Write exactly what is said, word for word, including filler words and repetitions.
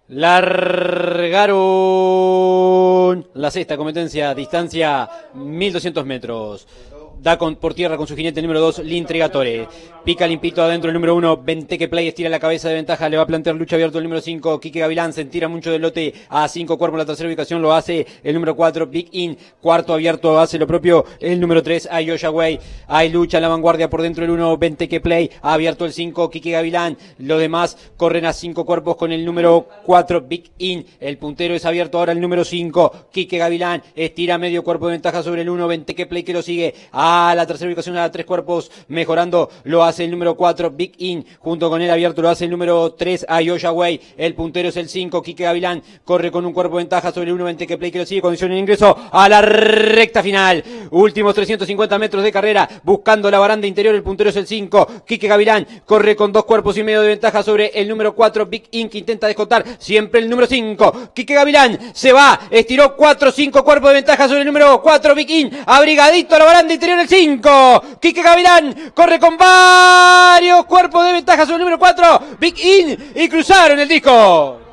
Largaron la sexta competencia, distancia mil doscientos metros. Da con, por tierra con su jinete número dos, L'Intrigatore. Pica limpito adentro el número uno, Benteke Play, estira la cabeza de ventaja, le va a plantear lucha abierto el número cinco, Quique Gavilán, se tira mucho del lote a cinco cuerpos, la tercera ubicación lo hace el número cuatro, Big In, cuarto abierto hace lo propio el número tres, Ayosha Way, hay lucha en la vanguardia por dentro el uno, Benteke Play, ha abierto el cinco, Quique Gavilán, los demás corren a cinco cuerpos con el número cuatro, Big In, el puntero es abierto ahora el número cinco, Quique Gavilán, estira medio cuerpo de ventaja sobre el uno, Benteke Play que lo sigue, a la tercera ubicación a tres cuerpos, mejorando, lo hace el número cuatro, Big In, junto con el abierto lo hace el número tres, Ayosha Way, el puntero es el cinco, Quique Gavilán, corre con un cuerpo de ventaja sobre el uno, Benteke Play que lo sigue, condición de ingreso a la recta final, últimos trescientos cincuenta metros de carrera, buscando la baranda interior, el puntero es el cinco, Quique Gavilán, corre con dos cuerpos y medio de ventaja sobre el número cuatro, Big In, que intenta descontar, siempre el número cinco, Quique Gavilán, se va, estiró cuatro, cinco cuerpos de ventaja sobre el número cuatro, Big In, abrigadito a la baranda interior el cinco, Quique Gavilán corre con varios cuerpos de ventaja sobre el número cuatro, Big In, y cruzaron el disco.